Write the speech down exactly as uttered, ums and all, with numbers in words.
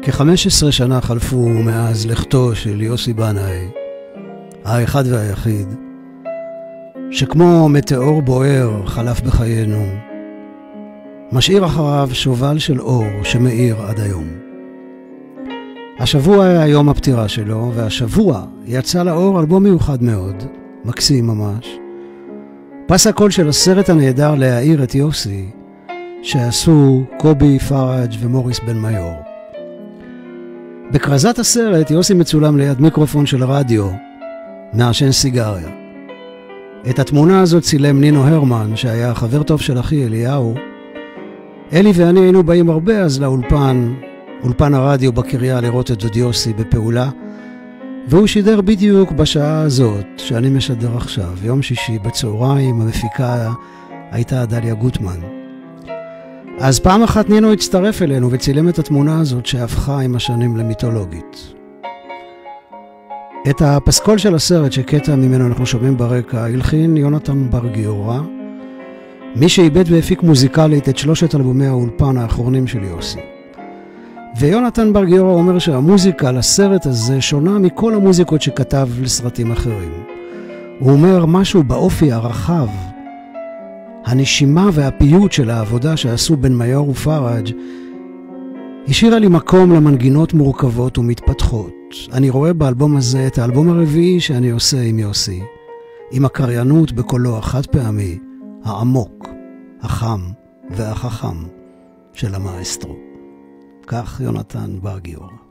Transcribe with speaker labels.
Speaker 1: כ-חמש עשרה שנה חלפו מאז לכתו של יוסי בנאי, האחד והיחיד, שכמו מטאור בוער חלף בחיינו, משאיר אחריו שובל של אור שמאיר עד היום. השבוע היה יום הפטירה שלו, והשבוע יצא לאור אלבום מיוחד מאוד, מקסים ממש, פס הקול של הסרט הנהדר להעיר את יוסי, שעשו קובי פראג' ומוריס בן מיור. בקרזת הסרט יוסי מצולם ליד מיקרופון של רדיו, מעשן סיגריה. את התמונה הזאת צילם נינו הרמן, שהיה חבר טוב של אחי אליהו. אלי ואני היינו באים הרבה אז לאולפן, אולפן הרדיו בקריה, לראות את דוד יוסי בפעולה, והוא שידר בדיוק בשעה הזאת שאני משדר עכשיו, יום שישי בצהריים. המפיקה הייתה דליה גוטמן. אז פעם אחת נינו הצטרף אלינו וצילם את התמונה הזאת שהפכה עם השנים למיתולוגית. את הפסקול של הסרט שקטע ממנו אנחנו שומעים ברקע הלחין יונתן בר גיורא, מי שאיבד והפיק מוזיקלית את שלושת אלבומי האולפן האחרונים של יוסי. ויונתן בר גיורא אומר שהמוזיקה לסרט הזה שונה מכל המוזיקות שכתב לסרטים אחרים. הוא אומר משהו באופי הרחב, הנשימה והפיוט של העבודה שעשו בן מיור ופראג' השאירה לי מקום למנגינות מורכבות ומתפתחות. אני רואה באלבום הזה את האלבום הרביעי שאני עושה עם יוסי, עם הקריינות בקולו החד פעמי, העמוק, החם והחכם של המאסטרו. כך יונתן בר גיורא.